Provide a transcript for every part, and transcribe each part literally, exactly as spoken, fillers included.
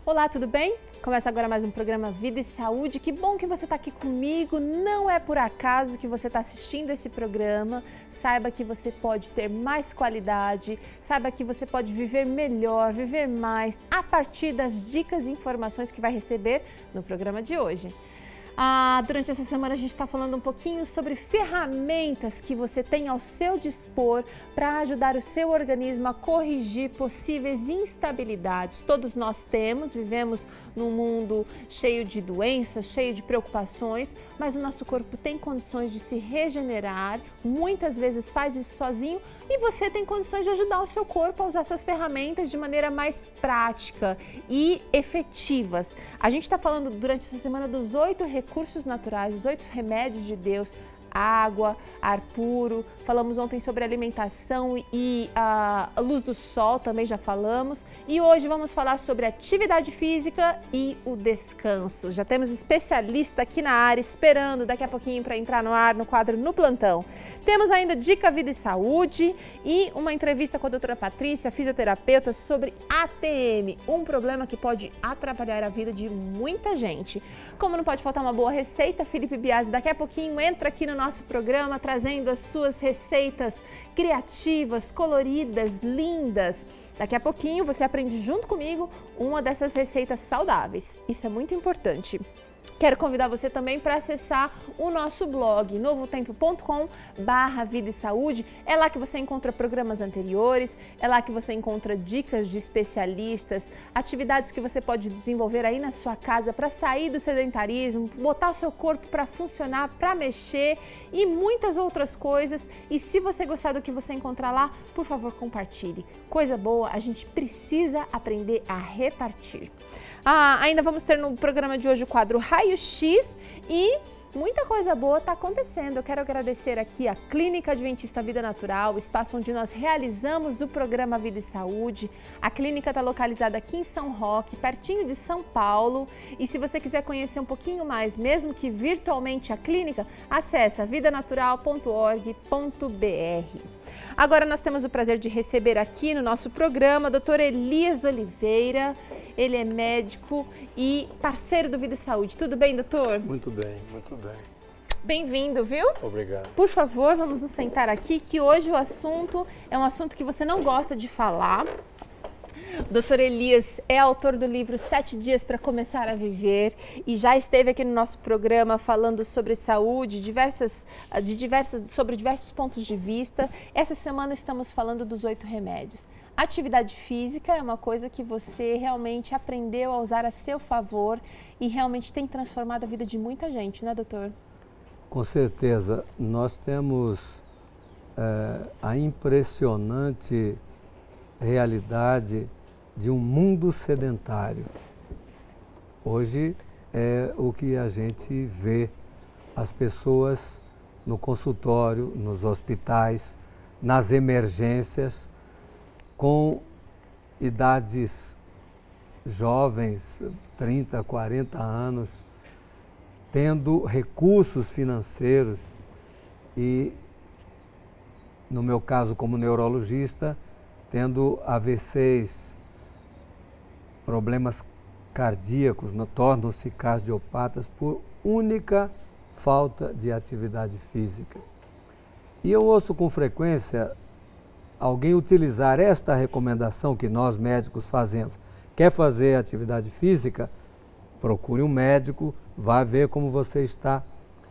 Olá, tudo bem? Começa agora mais um programa Vida e Saúde. Que bom que você está aqui comigo. Não é por acaso que você está assistindo esse programa. Saiba que você pode ter mais qualidade, saiba que você pode viver melhor, viver mais, a partir das dicas e informações que vai receber no programa de hoje. Ah, durante essa semana a gente está falando um pouquinho sobre ferramentas que você tem ao seu dispor para ajudar o seu organismo a corrigir possíveis instabilidades. Todos nós temos, vivemos num mundo cheio de doenças, cheio de preocupações, mas o nosso corpo tem condições de se regenerar, muitas vezes faz isso sozinho e você tem condições de ajudar o seu corpo a usar essas ferramentas de maneira mais prática e efetivas. A gente está falando durante essa semana dos oito recursos naturais, os oito remédios de Deus: água, ar puro, falamos ontem sobre alimentação e a luz do sol, também já falamos. E hoje vamos falar sobre atividade física e o descanso. Já temos especialista aqui na área esperando daqui a pouquinho para entrar no ar no quadro No Plantão. Temos ainda Dica Vida e Saúde e uma entrevista com a doutora Patrícia, fisioterapeuta, sobre A T M, um problema que pode atrapalhar a vida de muita gente. Como não pode faltar uma boa receita, Felipe Biasi daqui a pouquinho entra aqui no nosso programa trazendo as suas receitas criativas, coloridas, lindas. Daqui a pouquinho você aprende junto comigo uma dessas receitas saudáveis. Isso é muito importante. Quero convidar você também para acessar o nosso blog, novo tempo ponto com barra vida e saúde. É lá que você encontra programas anteriores, é lá que você encontra dicas de especialistas, atividades que você pode desenvolver aí na sua casa para sair do sedentarismo, botar o seu corpo para funcionar, para mexer e muitas outras coisas. E se você gostar do que você encontrar lá, por favor, compartilhe. Coisa boa, a gente precisa aprender a repartir. Ah, ainda vamos ter no programa de hoje o quadro Raio X e muita coisa boa está acontecendo. Eu quero agradecer aqui a Clínica Adventista Vida Natural, o espaço onde nós realizamos o programa Vida e Saúde. A clínica está localizada aqui em São Roque, pertinho de São Paulo. E se você quiser conhecer um pouquinho mais, mesmo que virtualmente, a clínica, acesse vida natural ponto org ponto br. Agora nós temos o prazer de receber aqui no nosso programa o doutor Elias Oliveira. Ele é médico e parceiro do Vida e Saúde. Tudo bem, doutor? Muito bem, muito bem. Bem-vindo, viu? Obrigado. Por favor, vamos nos sentar aqui, que hoje o assunto é um assunto que você não gosta de falar. O doutor Elias é autor do livro Sete Dias para Começar a Viver e já esteve aqui no nosso programa falando sobre saúde, diversas, de diversas, sobre diversos pontos de vista. Essa semana estamos falando dos oito remédios. Atividade física é uma coisa que você realmente aprendeu a usar a seu favor e realmente tem transformado a vida de muita gente, né, doutor? Com certeza. Nós temos é, a impressionante realidade de um mundo sedentário. Hoje é o que a gente vê, as pessoas no consultório, nos hospitais, nas emergências, com idades jovens, trinta, quarenta anos, tendo recursos financeiros e, no meu caso como neurologista, tendo A V Cs, problemas cardíacos, tornam-se cardiopatas por única falta de atividade física. E eu ouço com frequência alguém utilizar esta recomendação que nós médicos fazemos. Quer fazer atividade física? Procure um médico, vá ver como você está.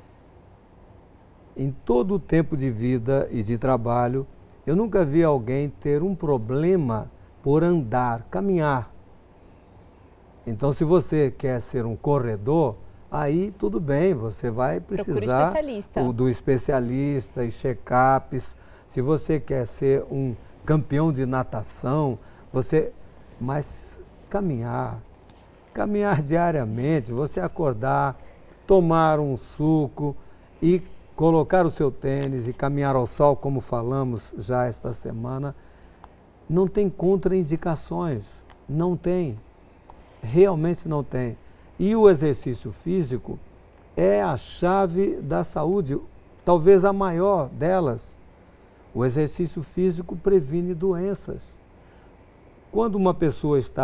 Em todo o tempo de vida e de trabalho, eu nunca vi alguém ter um problema por andar, caminhar. Então, se você quer ser um corredor, aí tudo bem, você vai precisar especialista. O, do especialista e check-ups. Se você quer ser um campeão de natação, você... Mas caminhar, caminhar diariamente, você acordar, tomar um suco e colocar o seu tênis e caminhar ao sol, como falamos já esta semana, não tem contraindicações, não tem, realmente não tem. E o exercício físico é a chave da saúde, talvez a maior delas. O exercício físico previne doenças. Quando uma pessoa está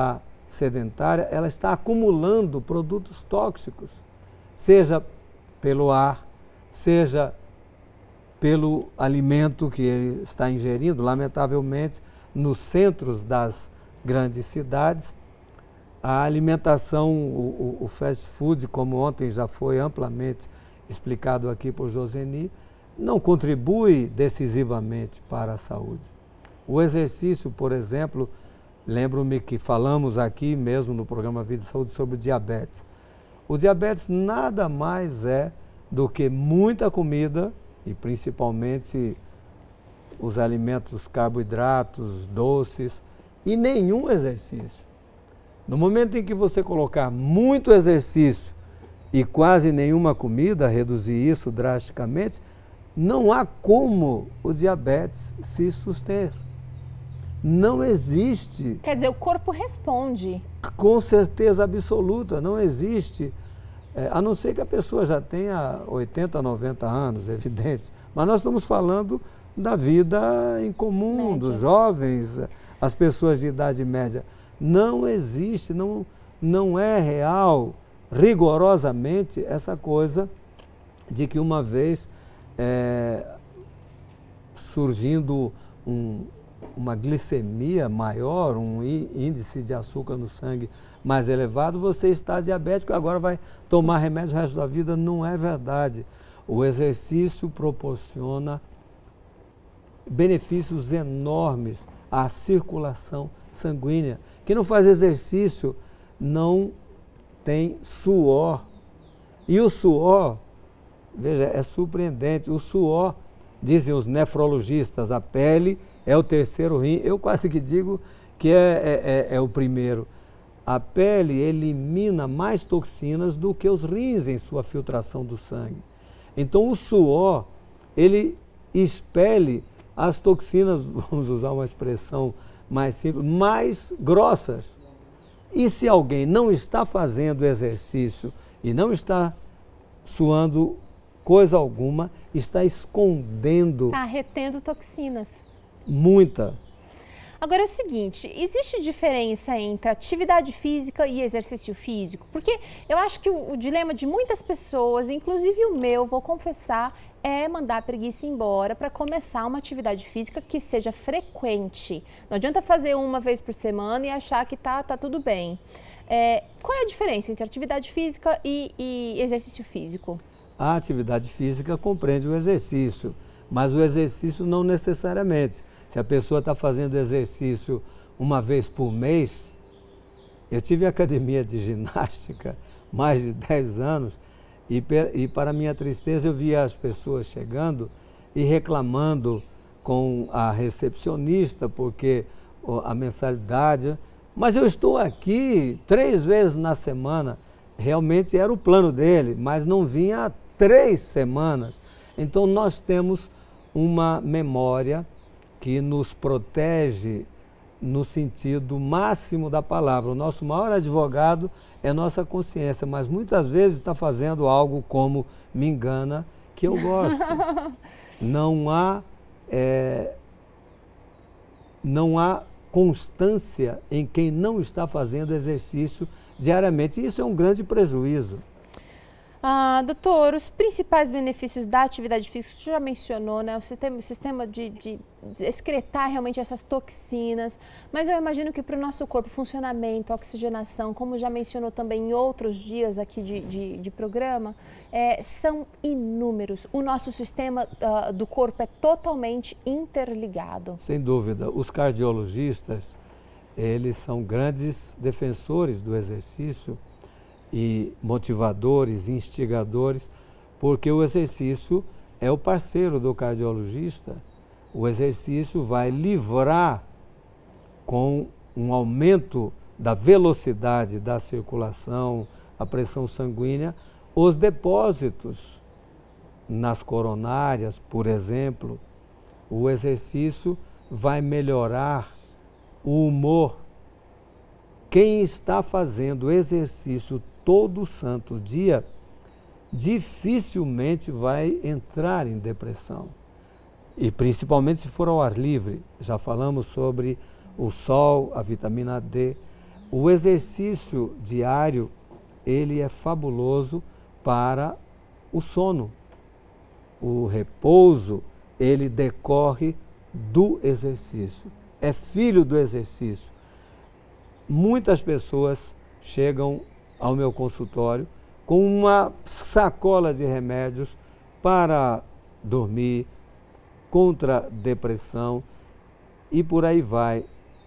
sedentária, ela está acumulando produtos tóxicos, seja pelo ar, seja pelo alimento que ele está ingerindo. Lamentavelmente, nos centros das grandes cidades, a alimentação, o, o fast food, como ontem já foi amplamente explicado aqui por Joseni, não contribui decisivamente para a saúde. O exercício, por exemplo, lembro-me que falamos aqui mesmo no programa Vida e Saúde sobre o diabetes. O diabetes nada mais é do que muita comida, e principalmente os alimentos carboidratos, doces, e nenhum exercício. No momento em que você colocar muito exercício e quase nenhuma comida, reduzir isso drasticamente, não há como o diabetes se suster. Não existe. Quer dizer, o corpo responde. Com certeza absoluta, não existe. É, a não ser que a pessoa já tenha oitenta, noventa anos, é evidente. Mas nós estamos falando da vida em comum, média, dos jovens, as pessoas de idade média. Não existe, não, não é real, rigorosamente, essa coisa de que uma vez é, surgindo um, uma glicemia maior, um índice de açúcar no sangue mais elevado, você está diabético e agora vai tomar remédio o resto da vida. Não é verdade. O exercício proporciona benefícios enormes à circulação sanguínea. Quem não faz exercício não tem suor. E o suor, veja, é surpreendente. O suor, dizem os nefrologistas, a pele é o terceiro rim. Eu quase que digo que é, é, é o primeiro. A pele elimina mais toxinas do que os rins em sua filtração do sangue. Então o suor, ele expele as toxinas, vamos usar uma expressão mais simples, mais grossas. E se alguém não está fazendo exercício e não está suando coisa alguma, está escondendo... Está retendo toxinas. Muita. Agora é o seguinte, existe diferença entre atividade física e exercício físico? Porque eu acho que o, o dilema de muitas pessoas, inclusive o meu, vou confessar, é mandar a preguiça embora para começar uma atividade física que seja frequente. Não adianta fazer uma vez por semana e achar que tá, tá tudo bem. É, qual é a diferença entre atividade física e, e exercício físico? A atividade física compreende o exercício, mas o exercício não necessariamente. Se a pessoa está fazendo exercício uma vez por mês, eu tive academia de ginástica mais de dez anos e, e para minha tristeza eu via as pessoas chegando e reclamando com a recepcionista porque a mensalidade, mas eu estou aqui três vezes na semana. Realmente era o plano dele, mas não vinha há três semanas. Então nós temos uma memória que nos protege no sentido máximo da palavra. O nosso maior advogado é nossa consciência, mas muitas vezes está fazendo algo como me engana, que eu gosto. Não há, é, não há constância em quem não está fazendo exercício diariamente. Isso é um grande prejuízo. Ah, doutor, os principais benefícios da atividade física, você já mencionou, né? O sistema, o sistema de, de, de excretar realmente essas toxinas, mas eu imagino que para o nosso corpo, funcionamento, oxigenação, como já mencionou também em outros dias aqui de, de, de programa, é, são inúmeros. O nosso sistema uh, do corpo é totalmente interligado. Sem dúvida. Os cardiologistas, eles são grandes defensores do exercício e motivadores, instigadores, porque o exercício é o parceiro do cardiologista. O exercício vai livrar, com um aumento da velocidade da circulação, a pressão sanguínea, os depósitos nas coronárias, por exemplo. O exercício vai melhorar o humor. Quem está fazendo exercício todo santo dia, dificilmente vai entrar em depressão. E principalmente se for ao ar livre. Já falamos sobre o sol, a vitamina D, O exercício diário, ele é fabuloso para o sono. O repouso, ele decorre do exercício, é filho do exercício. Muitas pessoas chegam ao meu consultório com uma sacola de remédios para dormir, contra depressão e por aí vai.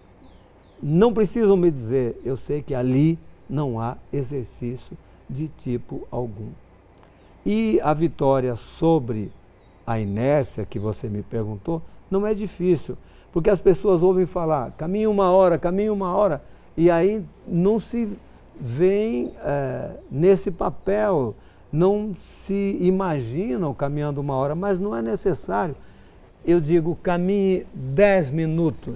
Não precisam me dizer, eu sei que ali não há exercício de tipo algum. E a vitória sobre a inércia que você me perguntou, não é difícil, porque as pessoas ouvem falar, caminhe uma hora, caminhe uma hora, e aí não se veem é, nesse papel, não se imaginam caminhando uma hora, mas não é necessário. Eu digo, caminhe dez minutos,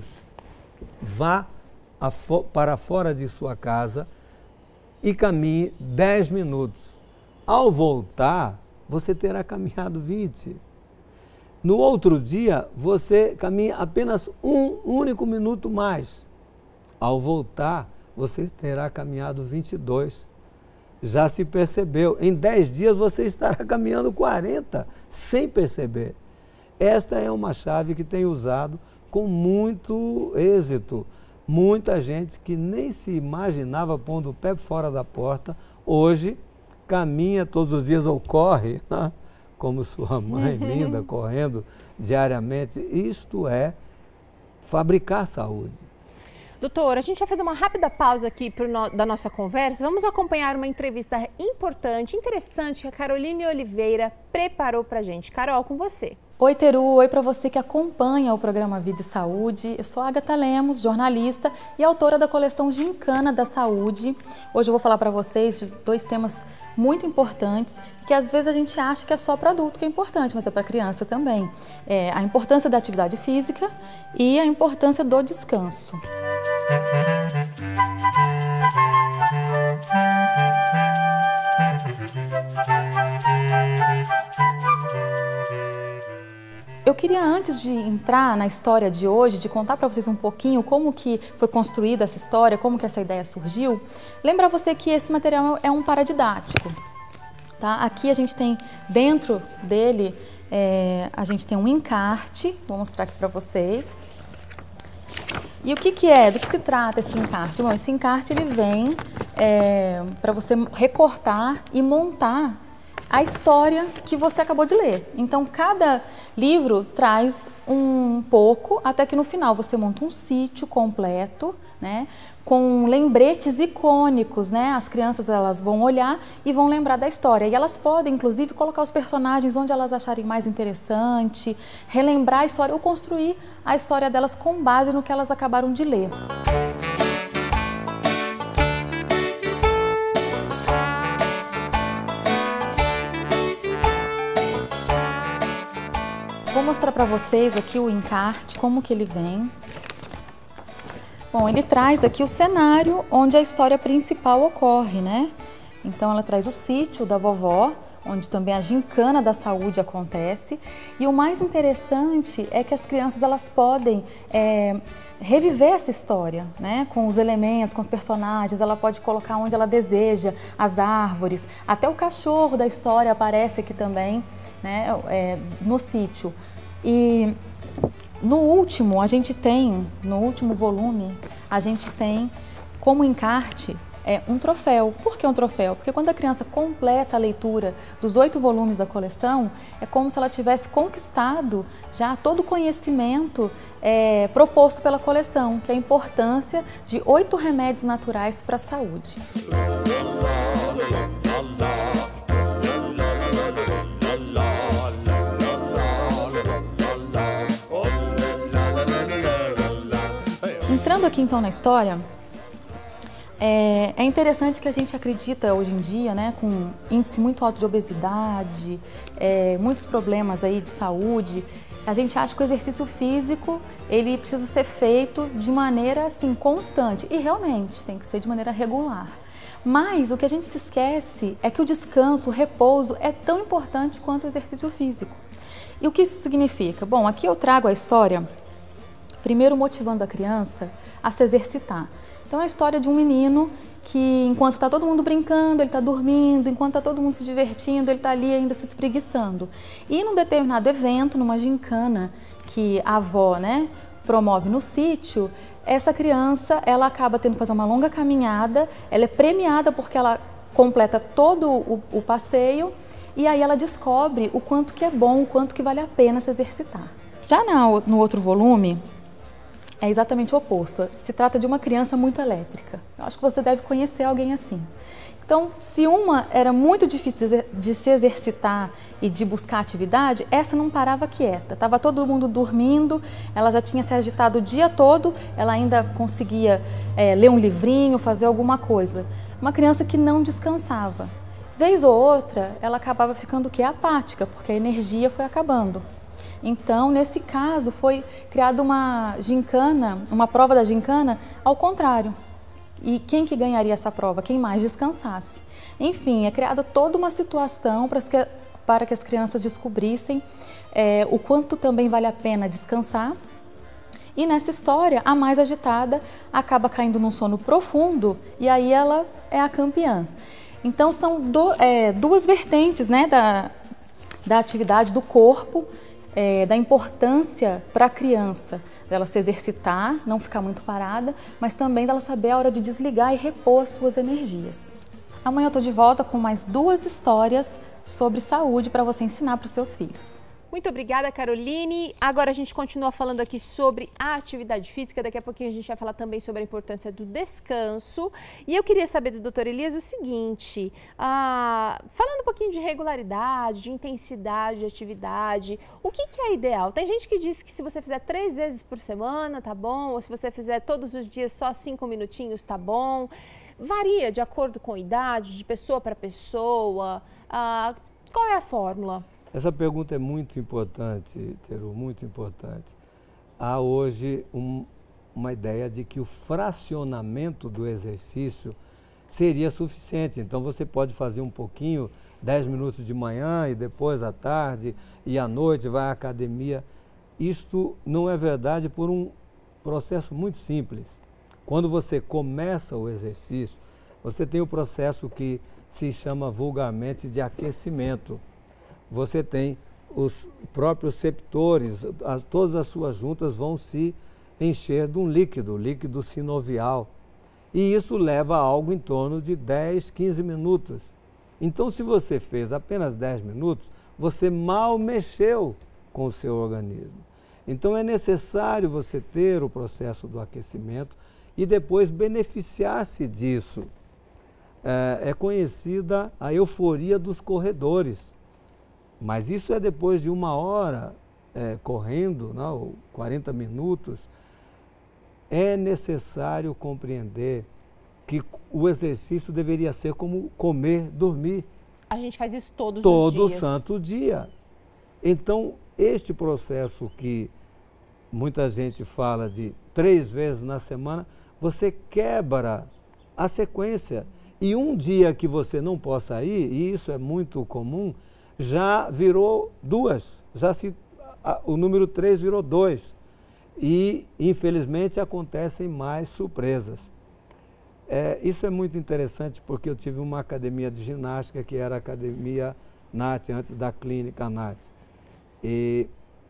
vá a fo- para fora de sua casa e caminhe dez minutos. Ao voltar, você terá caminhado vinte. No outro dia, você caminha apenas um único minuto mais. Ao voltar, você terá caminhado vinte e dois. Já se percebeu, em dez dias você estará caminhando quarenta, sem perceber. Esta é uma chave que tem usado com muito êxito. Muita gente que nem se imaginava pondo o pé fora da porta, hoje caminha todos os dias ou corre, né? Como sua mãe linda, correndo diariamente. Isto é fabricar saúde. Doutor, a gente vai fazer uma rápida pausa aqui pro no, da nossa conversa. Vamos acompanhar uma entrevista importante, interessante, que a Caroline Oliveira preparou pra gente. Carol, com você. Oi, Teru. Oi para você que acompanha o programa Vida e Saúde. Eu sou a Agatha Lemos, jornalista e autora da coleção Gincana da Saúde. Hoje eu vou falar para vocês de dois temas muito importantes que às vezes a gente acha que é só para adulto que é importante, mas é para criança também. É a importância da atividade física e a importância do descanso. Eu queria, antes de entrar na história de hoje, de contar para vocês um pouquinho como que foi construída essa história, como que essa ideia surgiu, lembrar você que esse material é um paradidático. Tá? Aqui a gente tem, dentro dele, é, a gente tem um encarte, vou mostrar aqui para vocês. E o que que é? Do que se trata esse encarte? Bom, esse encarte ele vem é, para você recortar e montar a história que você acabou de ler. Então, cada livro traz um pouco, até que no final você monta um sítio completo, né, com lembretes icônicos, né? As crianças elas vão olhar e vão lembrar da história. E elas podem, inclusive, colocar os personagens onde elas acharem mais interessante, relembrar a história ou construir a história delas com base no que elas acabaram de ler. Vou mostrar para vocês aqui o encarte, como que ele vem. Bom, ele traz aqui o cenário onde a história principal ocorre, né? Então ela traz o sítio da vovó, onde também a gincana da saúde acontece. E o mais interessante é que as crianças elas podem é, reviver essa história, né? Com os elementos, com os personagens, ela pode colocar onde ela deseja, as árvores, até o cachorro da história aparece aqui também, né? É, no sítio. E no último, a gente tem, no último volume, a gente tem como encarte é, um troféu. Por que um troféu? Porque quando a criança completa a leitura dos oito volumes da coleção, é como se ela tivesse conquistado já todo o conhecimento é, proposto pela coleção, que é a importância de oito remédios naturais para a saúde. Entrando aqui então na história, é, é interessante que a gente acredita hoje em dia, né, com índice muito alto de obesidade, é, muitos problemas aí de saúde, a gente acha que o exercício físico ele precisa ser feito de maneira assim, constante e realmente tem que ser de maneira regular. Mas o que a gente se esquece é que o descanso, o repouso é tão importante quanto o exercício físico. E o que isso significa? Bom, aqui eu trago a história Primeiro motivando a criança a se exercitar. Então é a história de um menino que enquanto está todo mundo brincando, ele está dormindo, enquanto está todo mundo se divertindo, ele está ali ainda se espreguiçando. E num determinado evento, numa gincana que a avó, né, promove no sítio, essa criança ela acaba tendo que fazer uma longa caminhada, ela é premiada porque ela completa todo o, o passeio e aí ela descobre o quanto que é bom, o quanto que vale a pena se exercitar. Já na, no outro volume, é exatamente o oposto. Se trata de uma criança muito elétrica. Eu acho que você deve conhecer alguém assim. Então, se uma era muito difícil de se exercitar e de buscar atividade, essa não parava quieta. Estava todo mundo dormindo, ela já tinha se agitado o dia todo, ela ainda conseguia é, ler um livrinho, fazer alguma coisa. Uma criança que não descansava. Vez ou outra, ela acabava ficando que apática, porque a energia foi acabando. Então, nesse caso, foi criada uma gincana, uma prova da gincana ao contrário. E quem que ganharia essa prova? Quem mais descansasse. Enfim, é criada toda uma situação para que, para que as crianças descobrissem é, o quanto também vale a pena descansar. E nessa história, a mais agitada acaba caindo num sono profundo e aí ela é a campeã. Então, são do, é, duas vertentes, né, da, da atividade do corpo, É, da importância para a criança dela se exercitar, não ficar muito parada, mas também dela saber a hora de desligar e repor as suas energias. Amanhã eu estou de volta com mais duas histórias sobre saúde para você ensinar para os seus filhos. Muito obrigada, Caroline. Agora a gente continua falando aqui sobre a atividade física. Daqui a pouquinho a gente vai falar também sobre a importância do descanso. E eu queria saber do doutor Elias o seguinte, ah, falando um pouquinho de regularidade, de intensidade de atividade, o que, que é ideal? Tem gente que diz que se você fizer três vezes por semana, tá bom, ou se você fizer todos os dias só cinco minutinhos, tá bom. Varia de acordo com a idade, de pessoa para pessoa. Ah, qual é a fórmula? Essa pergunta é muito importante, Teru, muito importante. Há hoje um, uma ideia de que o fracionamento do exercício seria suficiente. Então você pode fazer um pouquinho, dez minutos de manhã e depois à tarde e à noite vai à academia. Isto não é verdade por um processo muito simples. Quando você começa o exercício, você tem o processo que se chama vulgarmente de aquecimento. Você tem os próprios septores, as, todas as suas juntas vão se encher de um líquido, líquido sinovial. E isso leva a algo em torno de dez, quinze minutos. Então, se você fez apenas dez minutos, você mal mexeu com o seu organismo. Então, é necessário você ter o processo do aquecimento e depois beneficiar-se disso. É, é conhecida a euforia dos corredores. Mas isso é depois de uma hora é, correndo, não, quarenta minutos. É necessário compreender que o exercício deveria ser como comer, dormir. A gente faz isso todos todo os dias. Todo santo dia. Então, este processo que muita gente fala de três vezes na semana, você quebra a sequência. E um dia que você não possa ir, e isso é muito comum, já virou duas, já se, a, o número três virou dois. E, infelizmente, acontecem mais surpresas. É, isso é muito interessante porque eu tive uma academia de ginástica que era a Academia Nath, antes da Clínica Nath. E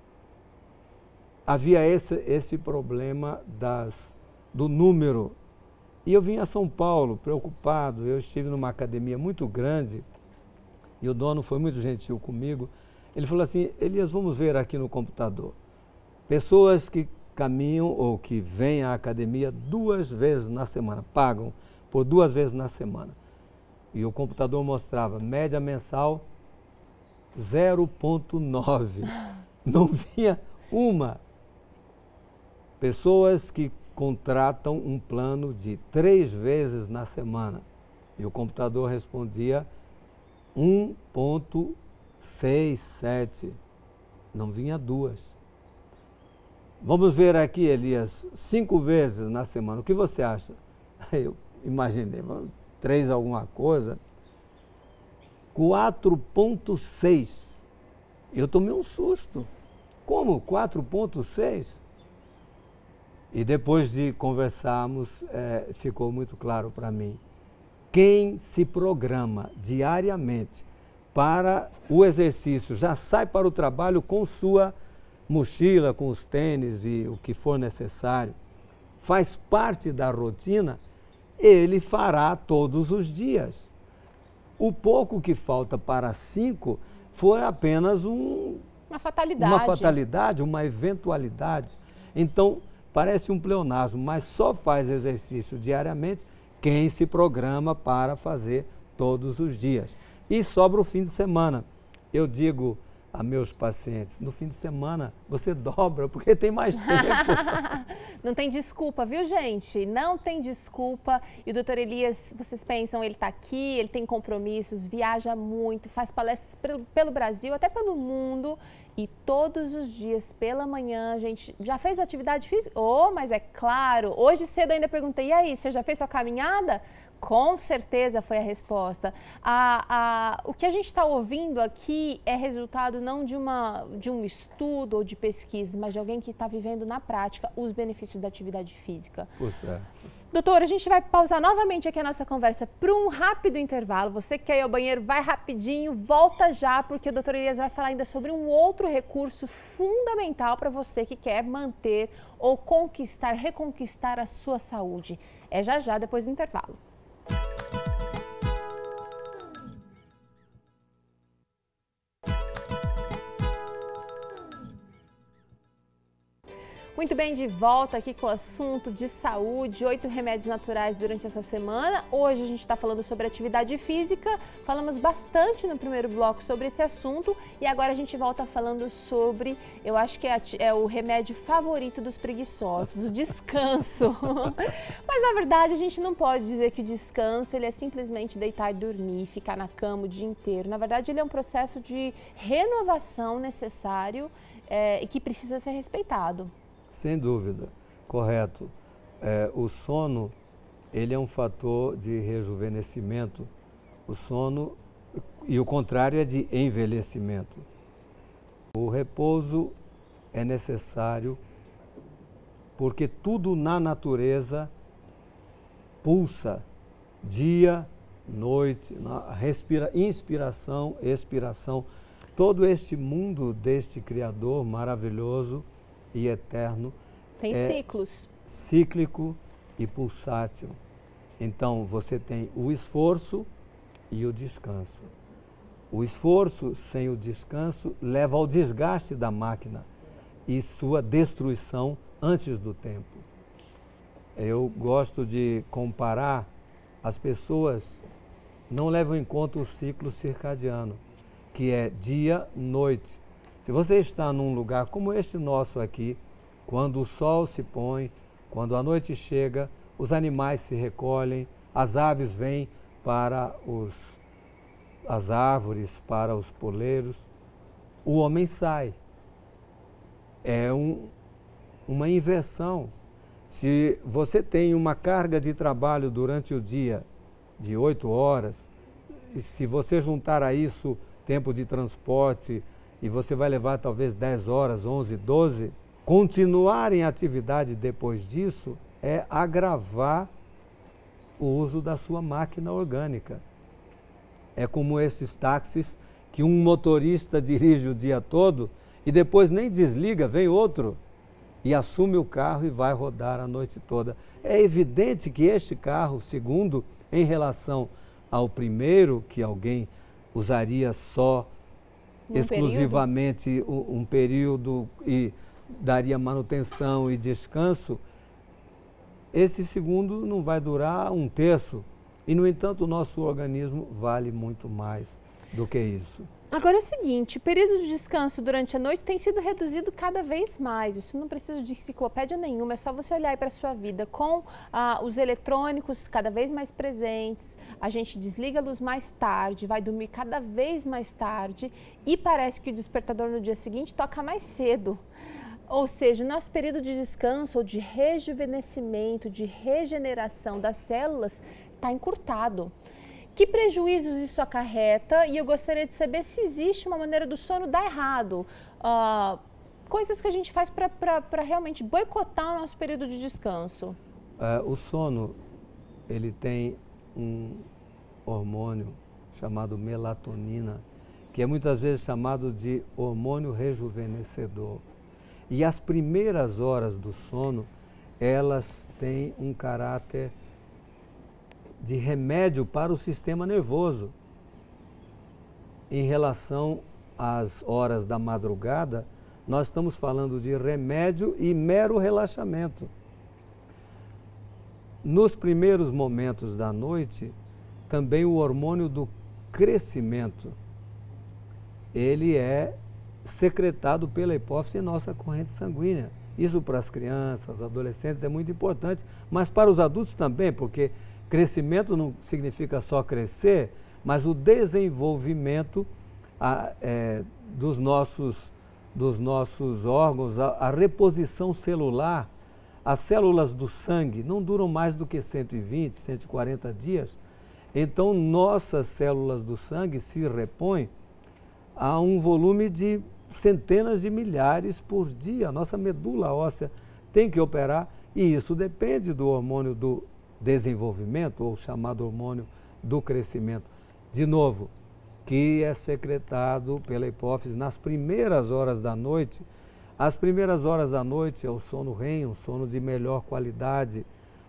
havia esse, esse problema das, do número. E eu vim a São Paulo preocupado, eu estive numa academia muito grande, e o dono foi muito gentil comigo. Ele falou assim, Elias, vamos ver aqui no computador. Pessoas que caminham ou que vêm à academia duas vezes na semana, pagam por duas vezes na semana. E o computador mostrava média mensal zero vírgula nove. Não vinha uma. Pessoas que contratam um plano de três vezes na semana. E o computador respondia um vírgula sessenta e sete, não vinha duas. Vamos ver aqui, Elias, cinco vezes na semana, o que você acha? Eu imaginei, três alguma coisa, quatro vírgula seis. Eu tomei um susto. Como? quatro vírgula seis? E depois de conversarmos, é, ficou muito claro para mim. Quem se programa diariamente para o exercício, já sai para o trabalho com sua mochila, com os tênis e o que for necessário, faz parte da rotina, ele fará todos os dias. O pouco que falta para cinco foi apenas um, uma fatalidade. Uma fatalidade, uma eventualidade. Então, parece um pleonasmo, mas só faz exercício diariamente quem se programa para fazer todos os dias. E sobra o fim de semana. Eu digo a meus pacientes, no fim de semana você dobra, porque tem mais tempo. Não tem desculpa, viu, gente? Não tem desculpa. E o doutor Elias, vocês pensam, ele está aqui, ele tem compromissos, viaja muito, faz palestras pelo Brasil, até pelo mundo. E todos os dias, pela manhã, a gente já fez atividade física? Oh, mas é claro. Hoje cedo eu ainda perguntei, e aí, você já fez sua caminhada? Com certeza foi a resposta. A, a, o que a gente está ouvindo aqui é resultado não de, uma, de um estudo ou de pesquisa, mas de alguém que está vivendo na prática os benefícios da atividade física. Por certo. Doutor, a gente vai pausar novamente aqui a nossa conversa para um rápido intervalo. Você que quer ir ao banheiro, vai rapidinho, volta já, porque o doutor Elias vai falar ainda sobre um outro recurso fundamental para você que quer manter ou conquistar, reconquistar a sua saúde. É já já, depois do intervalo. Muito bem, de volta aqui com o assunto de saúde, oito remédios naturais durante essa semana. Hoje a gente está falando sobre atividade física, falamos bastante no primeiro bloco sobre esse assunto e agora a gente volta falando sobre, eu acho que é, é o remédio favorito dos preguiçosos, o descanso. Mas na verdade a gente não pode dizer que o descanso ele é simplesmente deitar e dormir, ficar na cama o dia inteiro. Na verdade ele é um processo de renovação necessário é, e que precisa ser respeitado. Sem dúvida, correto. É, o sono, ele é um fator de rejuvenescimento. O sono, e o contrário é de envelhecimento. O repouso é necessário porque tudo na natureza pulsa, dia, noite, respira, inspiração, expiração. Todo este mundo deste Criador maravilhoso e eterno tem é ciclos, cíclico e pulsátil. Então você tem o esforço e o descanso. O esforço sem o descanso leva ao desgaste da máquina e sua destruição antes do tempo. Eu gosto de comparar, as pessoas não levam em conta o ciclo circadiano, que é dia-noite. Se você está num lugar como este nosso aqui, quando o sol se põe, quando a noite chega, os animais se recolhem, as aves vêm para os, as árvores, para os poleiros, o homem sai. É um, uma inversão. Se você tem uma carga de trabalho durante o dia de oito horas, e se você juntar a isso tempo de transporte, e você vai levar talvez dez horas, onze, doze, continuar em atividade depois disso é agravar o uso da sua máquina orgânica. É como esses táxis que um motorista dirige o dia todo e depois nem desliga, vem outro e assume o carro e vai rodar a noite toda. É evidente que este carro, segundo, em relação ao primeiro, que alguém usaria só Um exclusivamente período? Um, um período e daria manutenção e descanso, esse segundo não vai durar um terço. E, no entanto, o nosso organismo vale muito mais do que isso. Agora é o seguinte, o período de descanso durante a noite tem sido reduzido cada vez mais. Isso não precisa de enciclopédia nenhuma, é só você olhar para a sua vida. Com ah, os eletrônicos cada vez mais presentes, a gente desliga a luz mais tarde, vai dormir cada vez mais tarde e parece que o despertador no dia seguinte toca mais cedo. Ou seja, o nosso período de descanso ou de rejuvenescimento, de regeneração das células está encurtado. Que prejuízos isso acarreta? E eu gostaria de saber se existe uma maneira do sono dar errado. Uh, coisas que a gente faz para realmente boicotar o nosso período de descanso? É, o sono, ele tem um hormônio chamado melatonina, que é muitas vezes chamado de hormônio rejuvenescedor. E as primeiras horas do sono, elas têm um caráter de remédio para o sistema nervoso. Em relação às horas da madrugada, nós estamos falando de remédio e mero relaxamento. Nos primeiros momentos da noite, também o hormônio do crescimento, ele é secretado pela hipófise em nossa corrente sanguínea. Isso para as crianças, adolescentes é muito importante, mas para os adultos também, porque crescimento não significa só crescer, mas o desenvolvimento a, é, dos, nossos, dos nossos órgãos, a, a reposição celular. As células do sangue não duram mais do que cento e vinte, cento e quarenta dias, então nossas células do sangue se repõem a um volume de centenas de milhares por dia. A nossa medula óssea tem que operar e isso depende do hormônio do desenvolvimento, ou chamado hormônio do crescimento. De novo, que é secretado pela hipófise nas primeiras horas da noite. As primeiras horas da noite é o sono R E M, um sono de melhor qualidade.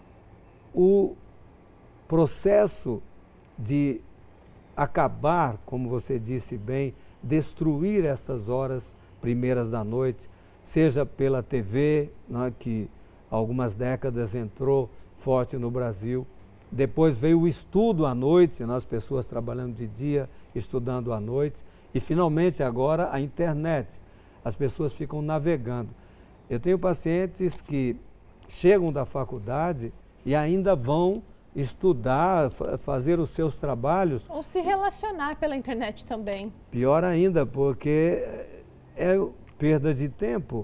O processo de acabar, como você disse bem, destruir essas horas primeiras da noite, seja pela T V, né, que há algumas décadas entrou forte no Brasil. Depois veio o estudo à noite, né, as pessoas trabalhando de dia, estudando à noite. E finalmente agora a internet. As pessoas ficam navegando. Eu tenho pacientes que chegam da faculdade e ainda vão estudar, fazer os seus trabalhos. Ou se relacionar pela internet também. Pior ainda, porque é perda de tempo,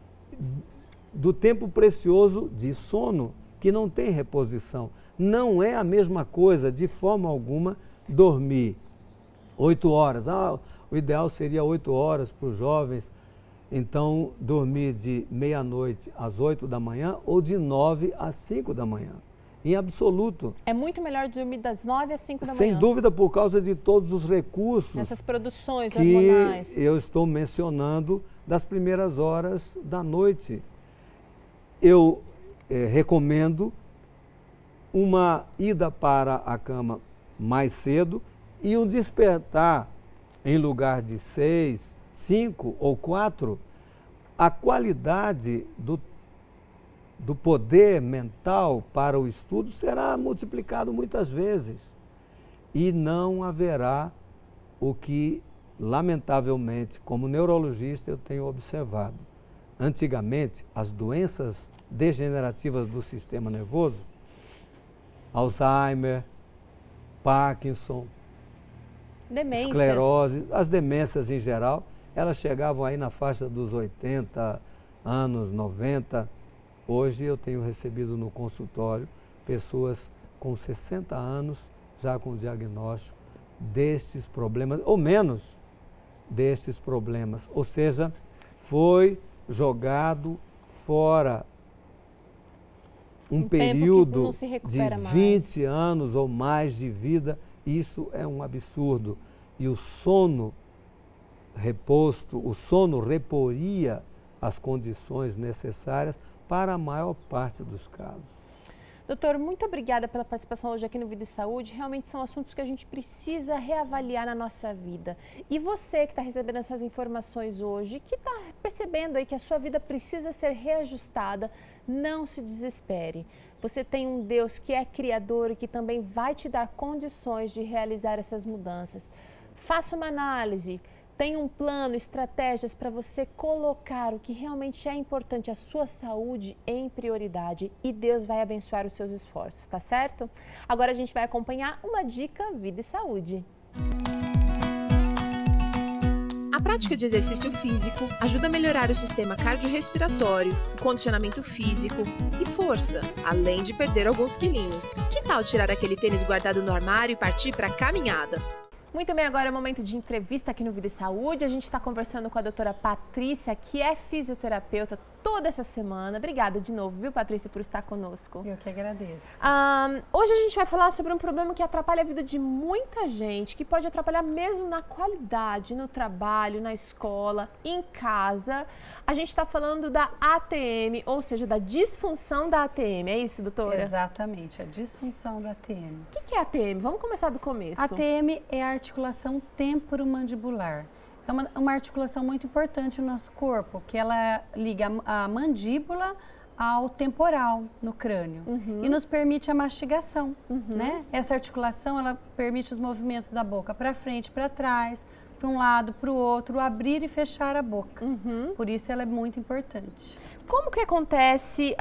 do tempo precioso de sono, que não tem reposição. Não é a mesma coisa, de forma alguma, dormir oito horas. Ah, o ideal seria oito horas para os jovens. Então, dormir de meia-noite às oito da manhã ou de nove às cinco da manhã. Em absoluto. É muito melhor dormir das nove às cinco da manhã. Sem dúvida, por causa de todos os recursos. Essas produções que hormonais. Eu estou mencionando das primeiras horas da noite. Eu eh, recomendo uma ida para a cama mais cedo e um despertar em lugar de seis, cinco ou quatro. A qualidade do do poder mental para o estudo será multiplicado muitas vezes e não haverá o que, lamentavelmente, como neurologista eu tenho observado. Antigamente, as doenças degenerativas do sistema nervoso, Alzheimer, Parkinson, demências, esclerose, as demências em geral, elas chegavam aí na faixa dos oitenta anos, noventa. Hoje eu tenho recebido no consultório pessoas com sessenta anos já com diagnóstico destes problemas, ou menos destes problemas. Ou seja, foi jogado fora um, um período de vinte anos ou mais de vida. Isso é um absurdo. E o sono reposto, o sono reporia as condições necessárias para a maior parte dos casos. Doutor, muito obrigada pela participação hoje aqui no Vida e Saúde. Realmente são assuntos que a gente precisa reavaliar na nossa vida. E você que está recebendo essas informações hoje, que está percebendo aí que a sua vida precisa ser reajustada, não se desespere. Você tem um Deus que é criador e que também vai te dar condições de realizar essas mudanças. Faça uma análise. Tem um plano, estratégias para você colocar o que realmente é importante, a sua saúde em prioridade, e Deus vai abençoar os seus esforços, tá certo? Agora a gente vai acompanhar uma dica Vida e Saúde. A prática de exercício físico ajuda a melhorar o sistema cardiorrespiratório, o condicionamento físico e força, além de perder alguns quilinhos. Que tal tirar aquele tênis guardado no armário e partir para a caminhada? Muito bem, agora é o momento de entrevista aqui no Vida e Saúde. A gente está conversando com a doutora Patrícia, que é fisioterapeuta toda essa semana. Obrigada de novo, viu, Patrícia, por estar conosco. Eu que agradeço. Um, hoje a gente vai falar sobre um problema que atrapalha a vida de muita gente, que pode atrapalhar mesmo na qualidade, no trabalho, na escola, em casa. A gente está falando da A T M, ou seja, da disfunção da A T M. É isso, doutora? Exatamente, a disfunção da A T M. O que, que é a T M? Vamos começar do começo. A T M é a articulação temporomandibular. É uma, uma articulação muito importante no nosso corpo, que ela liga a, a mandíbula ao temporal no crânio, uhum, e nos permite a mastigação, uhum, né? Essa articulação, ela permite os movimentos da boca para frente, para trás, para um lado, para o outro, abrir e fechar a boca. Uhum. Por isso ela é muito importante. Como que acontece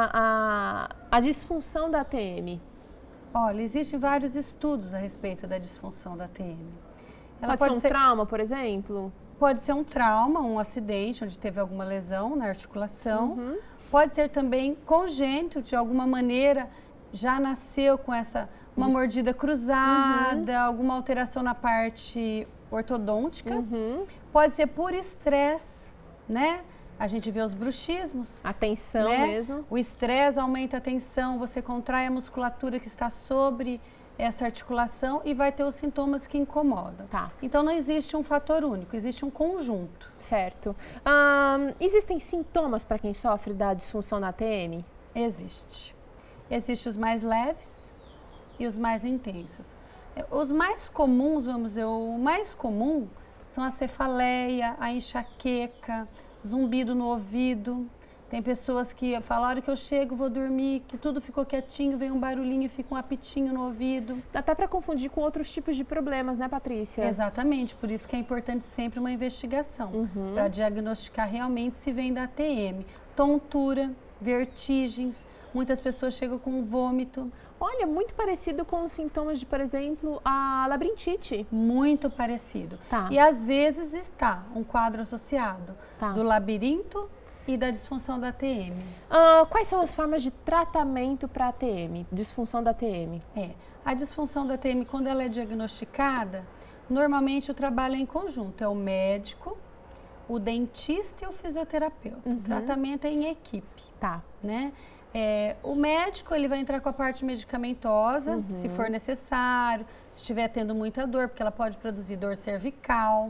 a, a, a disfunção da A T M? Olha, existem vários estudos a respeito da disfunção da A T M. Ela pode, pode ser um ser, trauma, por exemplo? Pode ser um trauma, um acidente, onde teve alguma lesão na articulação. Uhum. Pode ser também congênito, de alguma maneira, já nasceu com essa, uma Des... mordida cruzada, uhum, alguma alteração na parte ortodôntica. Uhum. Pode ser por estresse, né? A gente vê os bruxismos. A tensão, né? Mesmo. O estresse aumenta a tensão, você contrai a musculatura que está sobre essa articulação e vai ter os sintomas que incomodam. Tá. Então não existe um fator único, existe um conjunto. Certo. Um, existem sintomas para quem sofre da disfunção da A T M? Existe. Existem os mais leves e os mais intensos. Os mais comuns, vamos dizer, o mais comum são a cefaleia, a enxaqueca, zumbido no ouvido. Tem pessoas que falam, a hora que eu chego, vou dormir, que tudo ficou quietinho, vem um barulhinho e fica um apitinho no ouvido. Dá até para confundir com outros tipos de problemas, né, Patrícia? Exatamente, por isso que é importante sempre uma investigação, uhum, para diagnosticar realmente se vem da A T M. Tontura, vertigens, muitas pessoas chegam com vômito. Olha, muito parecido com os sintomas de, por exemplo, a labirintite. Muito parecido. Tá. E às vezes está um quadro associado, tá, do labirinto e da disfunção da T M. Uh, quais são as formas de tratamento para a T M, disfunção da T M? É, a disfunção da T M, quando ela é diagnosticada, normalmente o trabalho é em conjunto, é o médico, o dentista e o fisioterapeuta. Uhum. O tratamento é em equipe, tá, né? É, o médico, ele vai entrar com a parte medicamentosa, uhum, se for necessário, se estiver tendo muita dor, porque ela pode produzir dor cervical,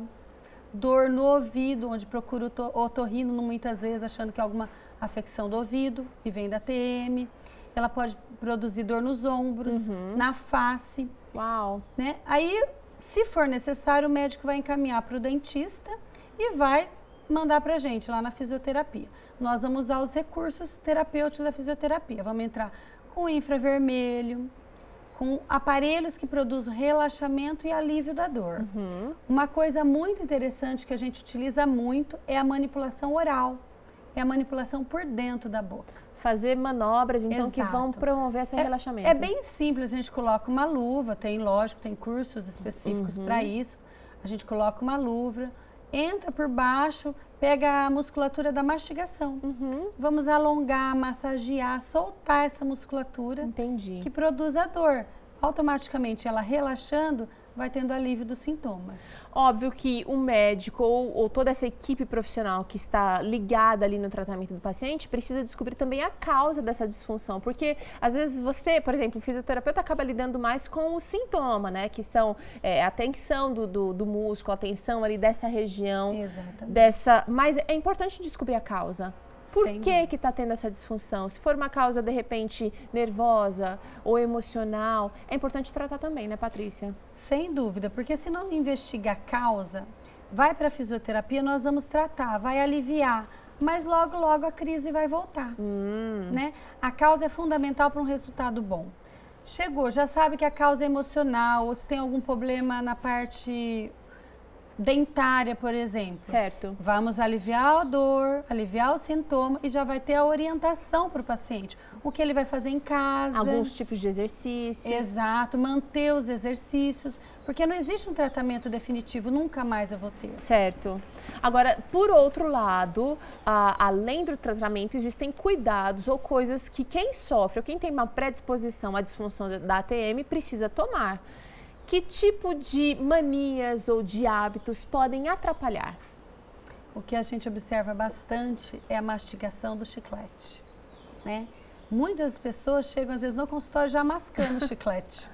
dor no ouvido, onde procura o otorrino muitas vezes achando que é alguma afecção do ouvido e vem da T M. Ela pode produzir dor nos ombros, uhum, na face. Uau! Né? Aí, se for necessário, o médico vai encaminhar para o dentista e vai mandar para a gente lá na fisioterapia. Nós vamos usar os recursos terapêuticos da fisioterapia. Vamos entrar com infravermelho, com aparelhos que produzem relaxamento e alívio da dor. Uhum. Uma coisa muito interessante que a gente utiliza muito é a manipulação oral, é a manipulação por dentro da boca. Fazer manobras, então, Exato. Que vão promover esse é, relaxamento. É bem simples, a gente coloca uma luva, tem, lógico, tem cursos específicos, uhum, para isso. A gente coloca uma luva, entra por baixo, pega a musculatura da mastigação. Uhum. Vamos alongar, massagear, soltar essa musculatura. Entendi. Que produz a dor. Automaticamente, ela relaxando, vai tendo alívio dos sintomas. Óbvio que o médico ou, ou toda essa equipe profissional que está ligada ali no tratamento do paciente precisa descobrir também a causa dessa disfunção, porque às vezes você, por exemplo, o fisioterapeuta acaba lidando mais com o sintoma, né, que são é, a tensão do, do, do músculo, a tensão ali dessa região. Exatamente. Dessa, mas é importante descobrir a causa. Por Sem que dúvida. que está tendo essa disfunção? Se for uma causa, de repente, nervosa ou emocional, é importante tratar também, né, Patrícia? Sem dúvida, porque se não investiga a causa, vai para a fisioterapia, nós vamos tratar, vai aliviar, mas logo, logo a crise vai voltar, hum. né? A causa é fundamental para um resultado bom. Chegou, já sabe que a causa é emocional, ou se tem algum problema na parte dentária, por exemplo. Certo. Vamos aliviar a dor, aliviar o sintoma e já vai ter a orientação para o paciente. O que ele vai fazer em casa. Alguns tipos de exercícios. Exato, manter os exercícios, porque não existe um tratamento definitivo, nunca mais eu vou ter. Certo. Agora, por outro lado, a, além do tratamento, existem cuidados ou coisas que quem sofre ou quem tem uma predisposição à disfunção da A T M precisa tomar. que tipo de manias ou de hábitos podem atrapalhar? O que a gente observa bastante é a mastigação do chiclete, né? Muitas pessoas chegam às vezes no consultório já mascando o chiclete.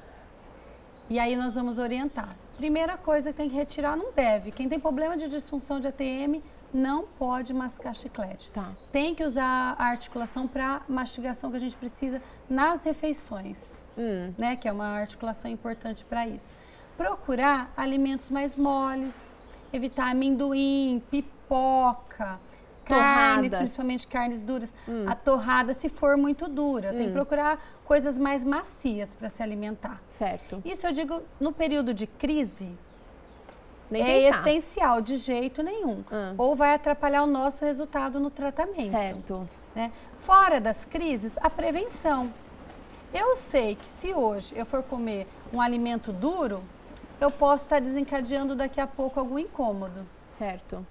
E aí nós vamos orientar. Primeira coisa que tem que retirar, não deve. Quem tem problema de disfunção de A T M não pode mascar chiclete. Tá. Tem que usar a articulação para mastigação que a gente precisa nas refeições, Hum. né? Que é uma articulação importante para isso. Procurar alimentos mais moles, evitar amendoim, pipoca, carnes, Torradas. principalmente carnes duras. Hum. A torrada, se for muito dura, tem que Hum. procurar coisas mais macias para se alimentar. Certo. Isso eu digo no período de crise, Nem é pensar. essencial, de jeito nenhum. Hum. Ou vai atrapalhar o nosso resultado no tratamento. Certo. Né? Fora das crises, a prevenção. Eu sei que se hoje eu for comer um alimento duro, eu posso estar desencadeando daqui a pouco algum incômodo. Certo.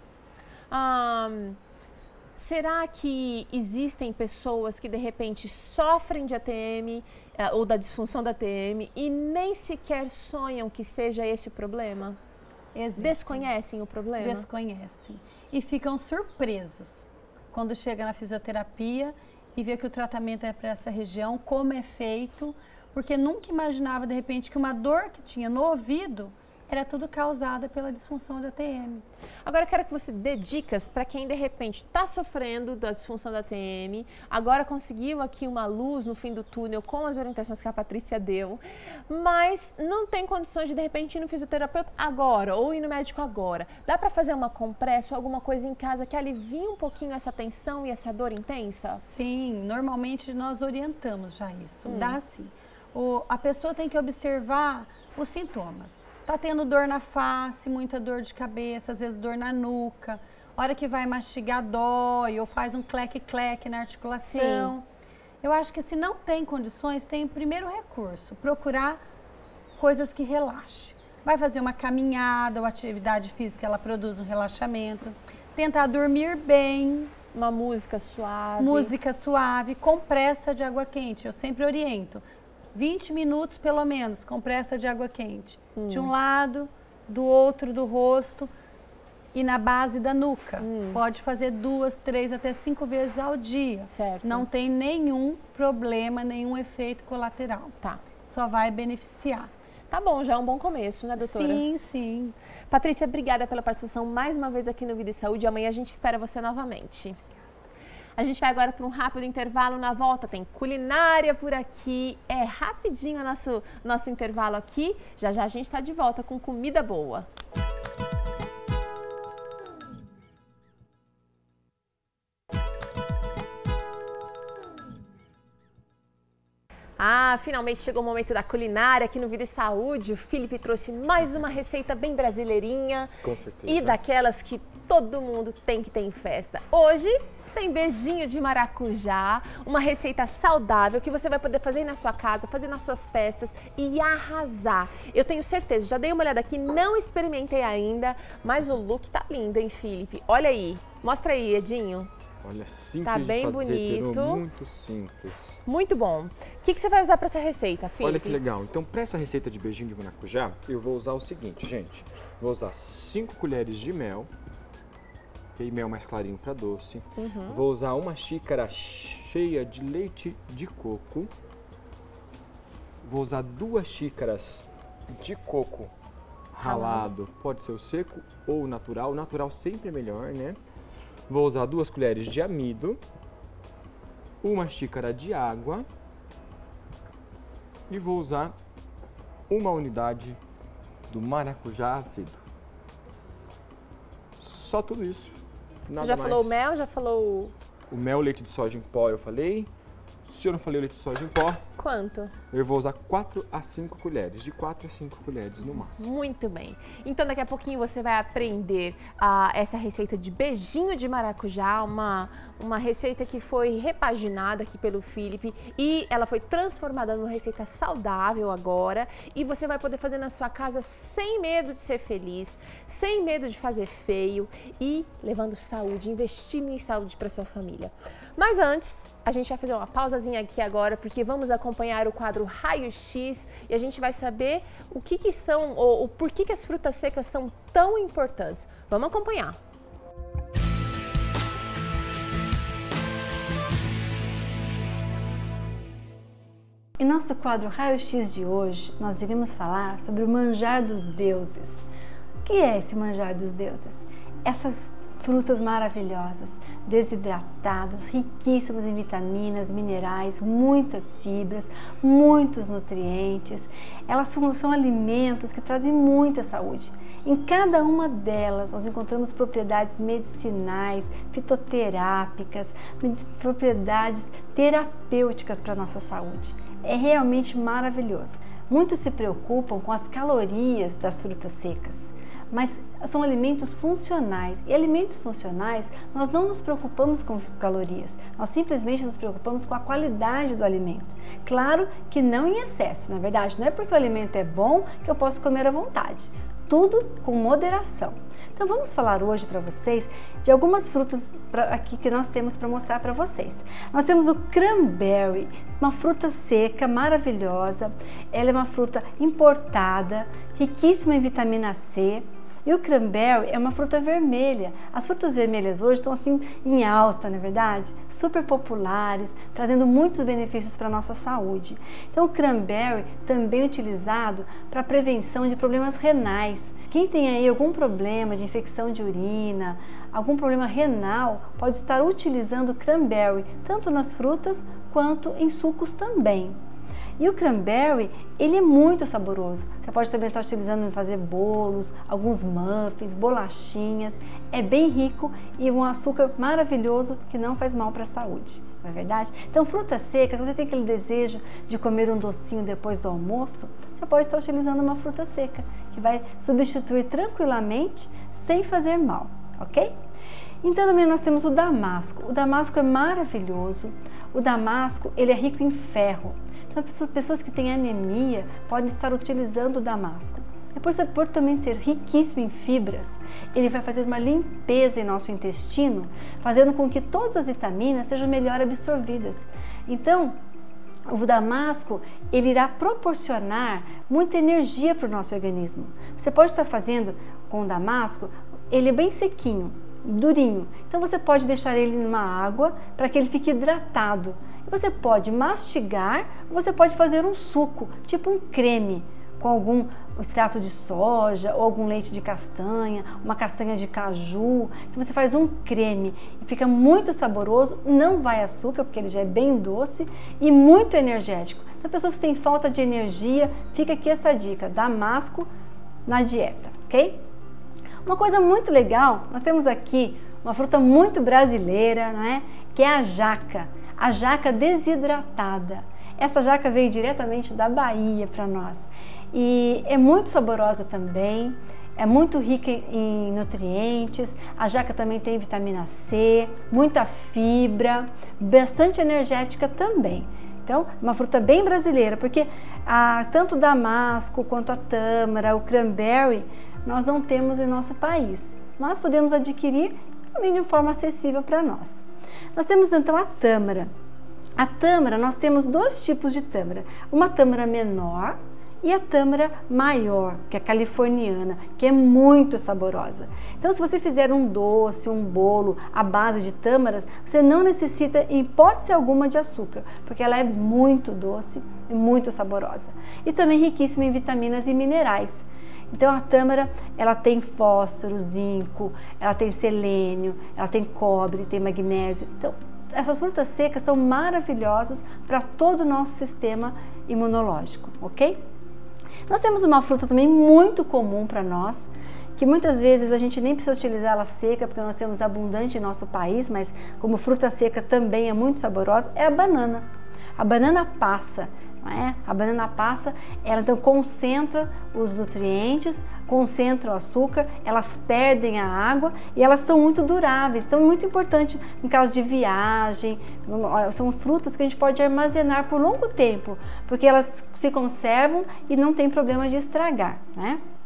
Ahn, será que existem pessoas que de repente sofrem de A T M eh, ou da disfunção da A T M e nem sequer sonham que seja esse o problema? Existem. Desconhecem o problema? Desconhecem. E ficam surpresos quando chega na fisioterapia e vê que o tratamento é para essa região, como é feito, porque nunca imaginava de repente que uma dor que tinha no ouvido era tudo causada pela disfunção da A T M. Agora eu quero que você dê dicas para quem de repente está sofrendo da disfunção da A T M, agora conseguiu aqui uma luz no fim do túnel com as orientações que a Patrícia deu, mas não tem condições de de repente ir no fisioterapeuta agora ou ir no médico agora. Dá para fazer uma compressa ou alguma coisa em casa que alivie um pouquinho essa tensão e essa dor intensa? Sim, normalmente nós orientamos já isso. Hum. Dá sim. O, a pessoa tem que observar os sintomas. Tá tendo dor na face, muita dor de cabeça, às vezes dor na nuca. Hora que vai mastigar dói ou faz um cleque-cleque na articulação. Sim. Eu acho que se não tem condições, tem o primeiro recurso, procurar coisas que relaxem. Vai fazer uma caminhada ou atividade física, ela produz um relaxamento. Tentar dormir bem. Uma música suave. Música suave, compressa de água quente. Eu sempre oriento. vinte minutos pelo menos, compressa de água quente. Hum. De um lado, do outro do rosto e na base da nuca. Hum. Pode fazer duas, três, até cinco vezes ao dia. Certo. Não tem nenhum problema, nenhum efeito colateral. Tá. Só vai beneficiar. Tá bom, já é um bom começo, né, doutora? Sim, sim. Patrícia, obrigada pela participação mais uma vez aqui no Vida e Saúde. Amanhã a gente espera você novamente. A gente vai agora para um rápido intervalo. Na volta tem culinária por aqui. É rapidinho o nosso, nosso intervalo aqui. Já já a gente está de volta com comida boa. Ah, finalmente chegou o momento da culinária aqui no Vida e Saúde. O Felipe trouxe mais uma receita bem brasileirinha. Com certeza. E daquelas que todo mundo tem que ter em festa. Hoje tem beijinho de maracujá, uma receita saudável que você vai poder fazer na sua casa, fazer nas suas festas e arrasar. Eu tenho certeza, já dei uma olhada aqui, não experimentei ainda, mas o look tá lindo, hein, Felipe? Olha aí, mostra aí, Edinho. Olha, simples Tá bem de fazer, bonito. Perô, muito simples. Muito bom. O que, que você vai usar para essa receita, Felipe? Olha que legal. Então, para essa receita de beijinho de maracujá, eu vou usar o seguinte, gente. Vou usar cinco colheres de mel. E mel mais clarinho para doce. Uhum. Vou usar uma xícara cheia de leite de coco. Vou usar duas xícaras de coco ralado. Pode ser o seco ou o natural. O natural sempre é melhor, né? Vou usar duas colheres de amido. Uma xícara de água. E vou usar uma unidade do maracujá azedo. Só tudo isso. Nada Você já mais. falou o mel, já falou... O mel, leite de soja em pó eu falei. Se eu não falei o leite de soja em pó, Quanto? eu vou usar quatro a cinco colheres. De quatro a cinco colheres no máximo. Muito bem. Então daqui a pouquinho você vai aprender uh, essa receita de beijinho de maracujá, uma, uma receita que foi repaginada aqui pelo Felipe e ela foi transformada numa receita saudável agora e você vai poder fazer na sua casa sem medo de ser feliz, sem medo de fazer feio e levando saúde, investindo em saúde para sua família. Mas antes, a gente vai fazer uma pausazinha aqui agora porque vamos acompanhar acompanhar o quadro Raio-X e a gente vai saber o que, que são, ou o porquê que as frutas secas são tão importantes. Vamos acompanhar. Em nosso quadro Raio-X de hoje, nós iremos falar sobre o manjar dos deuses. O que é esse manjar dos deuses? Essas frutas maravilhosas, desidratadas, riquíssimas em vitaminas, minerais, muitas fibras, muitos nutrientes. Elas são, são alimentos que trazem muita saúde. Em cada uma delas, nós encontramos propriedades medicinais, fitoterápicas, propriedades terapêuticas para a nossa saúde. É realmente maravilhoso. Muitos se preocupam com as calorias das frutas secas, mas são alimentos funcionais. E alimentos funcionais, nós não nos preocupamos com calorias, nós simplesmente nos preocupamos com a qualidade do alimento. Claro que não em excesso, na verdade, não é porque o alimento é bom que eu posso comer à vontade. Tudo com moderação. Então vamos falar hoje para vocês de algumas frutas pra, aqui que nós temos para mostrar para vocês. Nós temos o cranberry, uma fruta seca maravilhosa. Ela é uma fruta importada, riquíssima em vitamina C. E o cranberry é uma fruta vermelha. As frutas vermelhas hoje estão assim em alta, não é verdade? Super populares, trazendo muitos benefícios para a nossa saúde. Então o cranberry também é utilizado para prevenção de problemas renais. Quem tem aí algum problema de infecção de urina, algum problema renal, pode estar utilizando o cranberry, tanto nas frutas quanto em sucos também. E o cranberry, ele é muito saboroso. Você pode também estar utilizando em fazer bolos, alguns muffins, bolachinhas. É bem rico e um açúcar maravilhoso que não faz mal para a saúde, não é verdade? Então, frutas secas, se você tem aquele desejo de comer um docinho depois do almoço, você pode estar utilizando uma fruta seca, que vai substituir tranquilamente, sem fazer mal, ok? Então, também nós temos o damasco. O damasco é maravilhoso. O damasco, ele é rico em ferro. Então, pessoas que têm anemia podem estar utilizando o damasco. Depois, por também ser riquíssimo em fibras, ele vai fazer uma limpeza em nosso intestino, fazendo com que todas as vitaminas sejam melhor absorvidas. Então, o damasco, ele irá proporcionar muita energia para o nosso organismo. Você pode estar fazendo com o damasco, ele é bem sequinho, durinho. Então, você pode deixar ele numa água para que ele fique hidratado. Você pode mastigar, você pode fazer um suco, tipo um creme, com algum extrato de soja ou algum leite de castanha, uma castanha de caju. Então você faz um creme e fica muito saboroso, não vai açúcar, porque ele já é bem doce e muito energético. Então pessoas que têm falta de energia, fica aqui essa dica, damasco na dieta, ok? Uma coisa muito legal, nós temos aqui uma fruta muito brasileira, né, que é a jaca. A jaca desidratada. Essa jaca veio diretamente da Bahia para nós e é muito saborosa também, é muito rica em nutrientes. A jaca também tem vitamina C, muita fibra, bastante energética também. Então, uma fruta bem brasileira, porque a, tanto o damasco quanto a tâmara, o cranberry, nós não temos em nosso país, mas podemos adquirir também de forma acessível para nós. Nós temos então a tâmara. A tâmara, nós temos dois tipos de tâmara. Uma tâmara menor e a tâmara maior, que é a californiana, que é muito saborosa. Então, se você fizer um doce, um bolo à base de tâmaras, você não necessita, em hipótese alguma, de açúcar, porque ela é muito doce e muito saborosa. E também riquíssima em vitaminas e minerais. Então a tâmara, ela tem fósforo, zinco, ela tem selênio, ela tem cobre, tem magnésio. Então essas frutas secas são maravilhosas para todo o nosso sistema imunológico, ok? Nós temos uma fruta também muito comum para nós, que muitas vezes a gente nem precisa utilizar ela seca, porque nós temos abundante em nosso país, mas como fruta seca também é muito saborosa, é a banana. A banana passa. Não é? A banana passa, ela então concentra os nutrientes, concentra o açúcar, elas perdem a água e elas são muito duráveis. Então é muito importante em caso de viagem, são frutas que a gente pode armazenar por longo tempo, porque elas se conservam e não tem problema de estragar, né?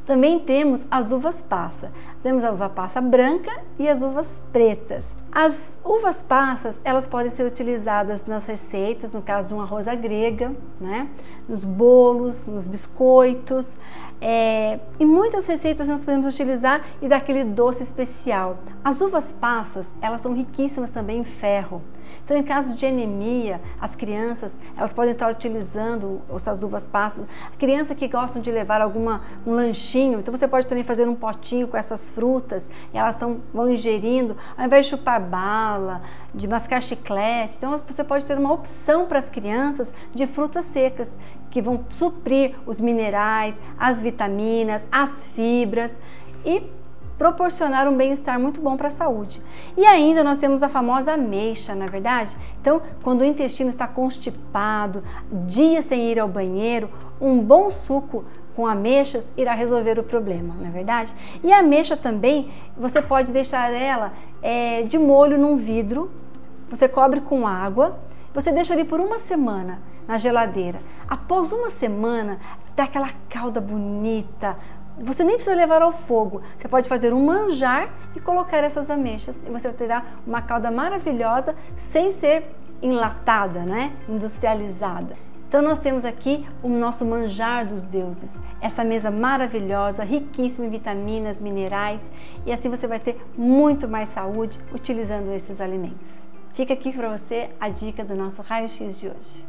Também temos as uvas passa. Temos a uva passa branca e as uvas pretas. As uvas passas, elas podem ser utilizadas nas receitas, no caso de uma rosa grega, né? Nos bolos, nos biscoitos. É, em muitas receitas nós podemos utilizar e dar aquele doce especial. As uvas passas, elas são riquíssimas também em ferro. Então, em caso de anemia, as crianças, elas podem estar utilizando essas uvas passas. A criança que gostam de levar alguma, um lanchinho, então você pode também fazer um potinho com essas frutas, e elas tão, vão ingerindo, ao invés de chupar bala, de mascar chiclete. Então, você pode ter uma opção para as crianças de frutas secas, que vão suprir os minerais, as vitaminas, as fibras e proporcionar um bem-estar muito bom para a saúde. E ainda nós temos a famosa ameixa, não é verdade? Então, quando o intestino está constipado, dias sem ir ao banheiro, um bom suco com ameixas irá resolver o problema, não é verdade? E a ameixa também, você pode deixar ela é, de molho num vidro, você cobre com água, você deixa ali por uma semana na geladeira. Após uma semana, dá aquela calda bonita. Você nem precisa levar ao fogo, você pode fazer um manjar e colocar essas ameixas e você terá uma calda maravilhosa sem ser enlatada, né? Industrializada. Então nós temos aqui o nosso manjar dos deuses, essa mesa maravilhosa, riquíssima em vitaminas, minerais, e assim você vai ter muito mais saúde utilizando esses alimentos. Fica aqui para você a dica do nosso raio-x de hoje.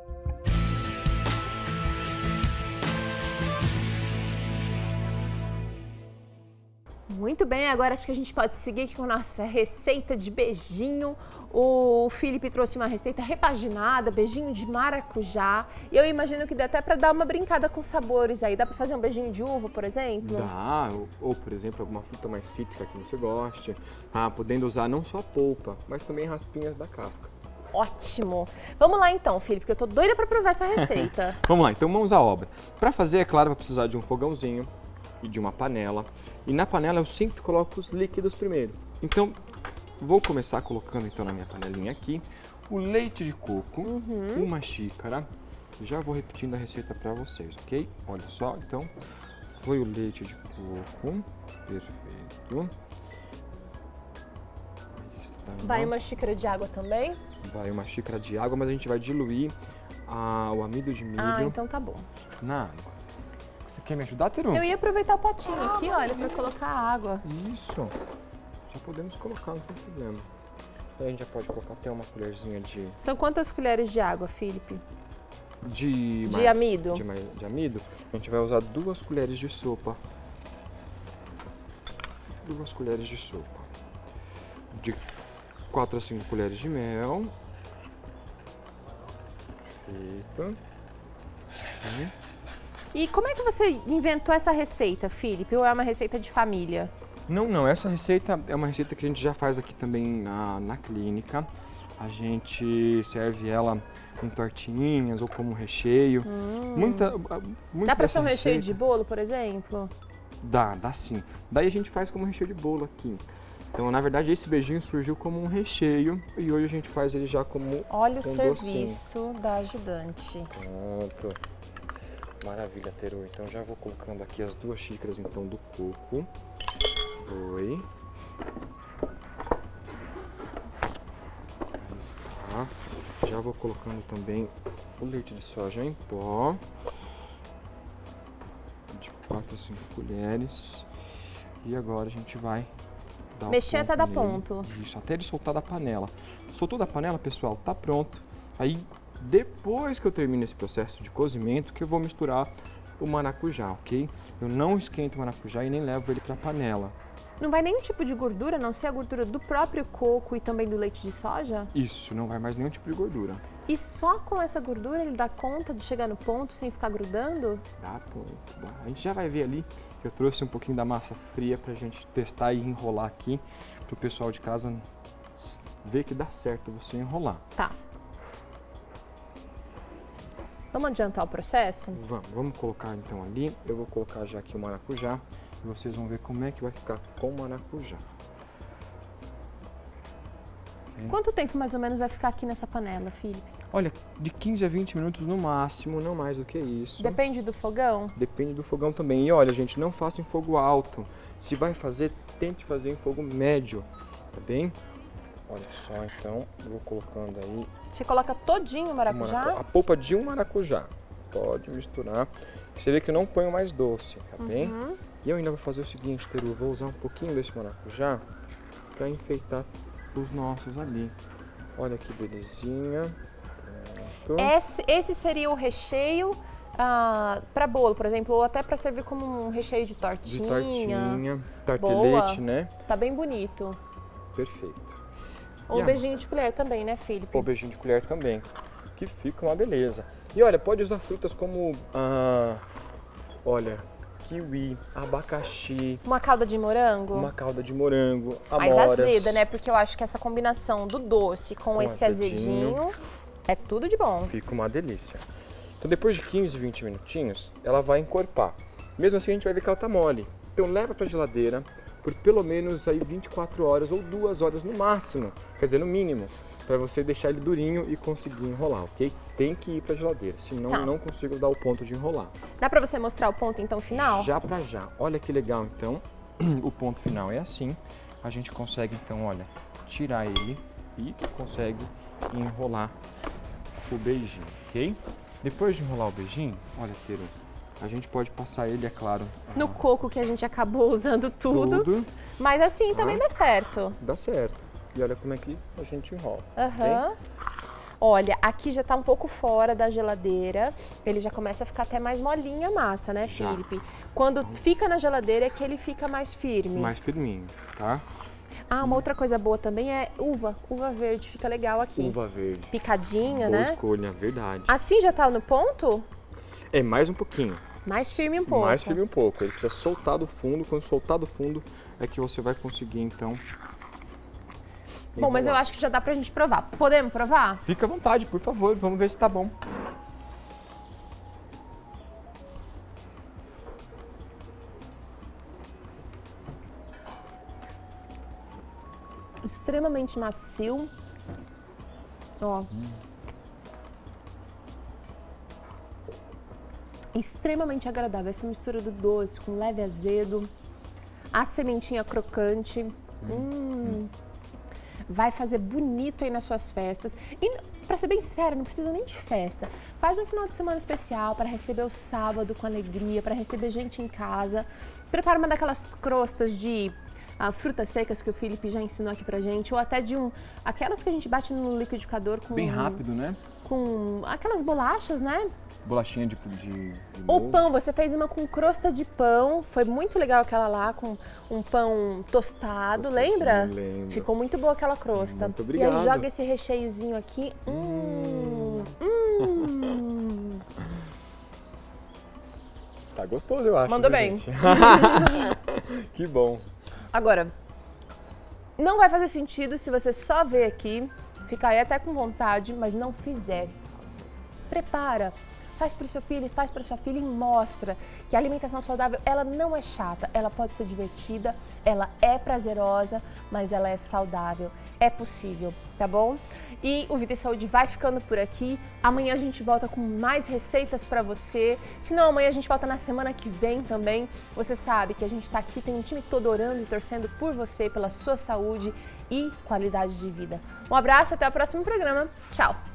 Muito bem, agora acho que a gente pode seguir aqui com a nossa receita de beijinho. O Felipe trouxe uma receita repaginada, beijinho de maracujá. E eu imagino que dá até para dar uma brincada com sabores aí. Dá para fazer um beijinho de uva, por exemplo? Dá, ou, ou por exemplo, alguma fruta mais cítrica que você goste. Ah, podendo usar não só a polpa, mas também raspinhas da casca. Ótimo! Vamos lá então, Felipe, porque eu tô doida para provar essa receita. Vamos lá, então vamos à obra. Para fazer, é claro, vai precisar de um fogãozinho e de uma panela. E na panela eu sempre coloco os líquidos primeiro. Então, vou começar colocando então na minha panelinha aqui o leite de coco, uhum. uma xícara. Já vou repetindo a receita para vocês, ok? Olha só, então, foi o leite de coco, perfeito. Vai uma xícara de água também? Vai uma xícara de água, mas a gente vai diluir a, o amido de milho. Ah, então tá bom. Na água. Quer me ajudar, Teru? Eu ia aproveitar o potinho ah, aqui, olha, para colocar água. Isso. Já podemos colocar, não tem problema. Então a gente já pode colocar até uma colherzinha de... São quantas colheres de água, Felipe? De... De amido? De, de amido. A gente vai usar duas colheres de sopa. Duas colheres de sopa. De quatro a cinco colheres de mel. Perfeito. E... E como é que você inventou essa receita, Felipe? Ou é uma receita de família? Não, não. Essa receita é uma receita que a gente já faz aqui também na, na clínica. A gente serve ela em tortinhas ou como recheio. Hum. Muita, muita Dá para ser um receita... recheio de bolo, por exemplo? Dá, dá sim. Daí a gente faz como recheio de bolo aqui. Então, na verdade, esse beijinho surgiu como um recheio e hoje a gente faz ele já como Olha o um serviço docinho. da ajudante. Pronto. Maravilha, Teru. Então já vou colocando aqui as duas xícaras então do coco. Oi. Aí está. Já vou colocando também o leite de soja em pó. De quatro a cinco colheres. E agora a gente vai dar mexer até dar nele. ponto. Isso, até ele soltar da panela. Soltou da panela, pessoal, tá pronto. Aí depois que eu termino esse processo de cozimento, que eu vou misturar o maracujá, ok? Eu não esquento o maracujá e nem levo ele para a panela. Não vai nenhum tipo de gordura, a não ser a gordura do próprio coco e também do leite de soja? Isso, não vai mais nenhum tipo de gordura. E só com essa gordura ele dá conta de chegar no ponto sem ficar grudando? Dá ponto, dá. A gente já vai ver ali que eu trouxe um pouquinho da massa fria pra gente testar e enrolar aqui, pro pessoal de casa ver que dá certo você enrolar. Tá. Vamos adiantar o processo? Vamos, vamos colocar então ali. Eu vou colocar já aqui o maracujá e vocês vão ver como é que vai ficar com o maracujá. Quanto tempo mais ou menos vai ficar aqui nessa panela, Felipe? Olha, de quinze a vinte minutos no máximo, não mais do que isso. Depende do fogão? Depende do fogão também. E olha, gente, não faça em fogo alto. Se vai fazer, tente fazer em fogo médio, tá bem? Olha só, então, eu vou colocando aí... Você coloca todinho o maracujá? Maracu... A polpa de um maracujá. Pode misturar. Você vê que eu não ponho mais doce, tá bem? Uhum. E eu ainda vou fazer o seguinte, Teru, eu vou usar um pouquinho desse maracujá para enfeitar os nossos ali. Olha que belezinha. Pronto. Esse, esse seria o recheio ah, para bolo, por exemplo, ou até para servir como um recheio de tortinha. De tortinha, tartelete, Boa. Né? Tá bem bonito. Perfeito. Ou E beijinho de colher também, né, Felipe? Ou beijinho de colher também, que fica uma beleza. E olha, pode usar frutas como, ah, olha, kiwi, abacaxi. Uma calda de morango? Uma calda de morango, mais amoras. azeda, né? Porque eu acho que essa combinação do doce com, Com esse azedinho. azedinho é tudo de bom. Fica uma delícia. Então depois de quinze, vinte minutinhos, ela vai encorpar. Mesmo assim a gente vai ver que ela tá mole. Então leva pra geladeira por pelo menos aí vinte e quatro horas ou duas horas no máximo, quer dizer, no mínimo, para você deixar ele durinho e conseguir enrolar, ok? Tem que ir pra geladeira, senão Tá. eu não consigo dar o ponto de enrolar. Dá pra você mostrar o ponto então final? Já pra já. Olha que legal então, o ponto final é assim, a gente consegue então, olha, tirar ele e consegue enrolar o beijinho, ok? Depois de enrolar o beijinho, olha, Teru, a gente pode passar ele, é claro, No ah, coco que a gente acabou usando tudo, tudo, mas assim também Ah. dá certo. dá certo. E olha como é que a gente enrola. Aham. Olha, aqui já tá um pouco fora da geladeira, ele já começa a ficar até mais molinha a massa, né, Já. Felipe? Quando fica na geladeira é que ele fica mais firme. Mais firminho, tá? Ah, uma outra coisa boa também é uva. Uva verde fica legal aqui. Uva verde. Picadinha, Boa né? escolha, verdade. Assim já tá no ponto? É, mais um pouquinho. Mais firme um pouco. Mais firme um pouco. Ele precisa soltar do fundo. Quando soltar do fundo é que você vai conseguir, então... Bom, mas eu enrolar. acho que já dá pra gente provar. Podemos provar? Fica à vontade, por favor. Vamos ver se tá bom. Extremamente macio. Ó. Extremamente agradável. Essa mistura do doce com leve azedo. A sementinha crocante. Hum. Vai fazer bonito aí nas suas festas. E, pra ser bem sincera, não precisa nem de festa. Faz um final de semana especial para receber o sábado com alegria, para receber gente em casa. Prepara uma daquelas crostas de ah, frutas secas que o Felipe já ensinou aqui pra gente, ou até de um, aquelas que a gente bate no liquidificador com Bem rápido, né? com aquelas bolachas, né? Bolachinha de, de, de Ou bolo. pão, você fez uma com crosta de pão, foi muito legal aquela lá, com um pão tostado, Tostadinho, lembra? lembro. Ficou muito boa aquela crosta. Muito E obrigado. aí joga esse recheiozinho aqui. Hum, hum. Tá gostoso, eu acho. Mandou viu, bem. gente? Que bom. Agora, não vai fazer sentido se você só ver aqui, ficar aí até com vontade, mas não fizer. Prepara, faz para o seu filho, faz para sua filha e mostra que a alimentação saudável, ela não é chata, ela pode ser divertida, ela é prazerosa, mas ela é saudável, é possível, tá bom? E o Vida e Saúde vai ficando por aqui. Amanhã a gente volta com mais receitas para você. Se não, amanhã a gente volta na semana que vem também. Você sabe que a gente está aqui, tem um time todo orando e torcendo por você, pela sua saúde e qualidade de vida. Um abraço, até o próximo programa. Tchau!